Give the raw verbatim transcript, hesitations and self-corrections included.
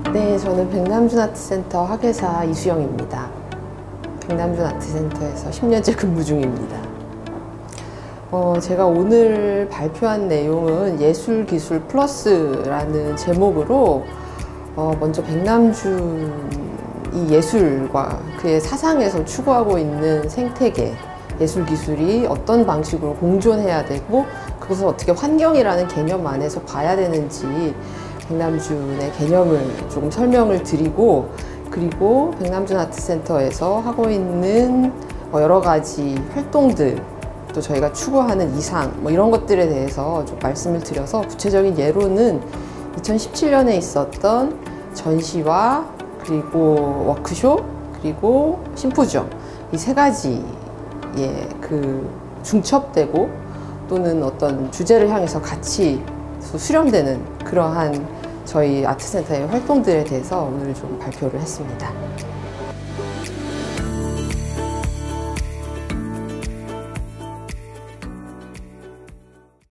네, 저는 백남준아트센터 학예사 이수영입니다. 백남준아트센터에서 십 년째 근무 중입니다. 어, 제가 오늘 발표한 내용은 예술기술 플러스라는 제목으로 어, 먼저 백남준 이 예술과 그의 사상에서 추구하고 있는 생태계, 예술기술이 어떤 방식으로 공존해야 되고 그것을 어떻게 환경이라는 개념 안에서 봐야 되는지 백남준의 개념을 조금 설명을 드리고, 그리고 백남준아트센터에서 하고 있는 여러 가지 활동들, 또 저희가 추구하는 이상 뭐 이런 것들에 대해서 좀 말씀을 드려서, 구체적인 예로는 이천십칠 년에 있었던 전시와 그리고 워크숍 그리고 심포지엄, 이 세 가지의 그 중첩되고 또는 어떤 주제를 향해서 같이 수렴되는 그러한 저희 아트센터의 활동들에 대해서 오늘 좀 발표를 했습니다.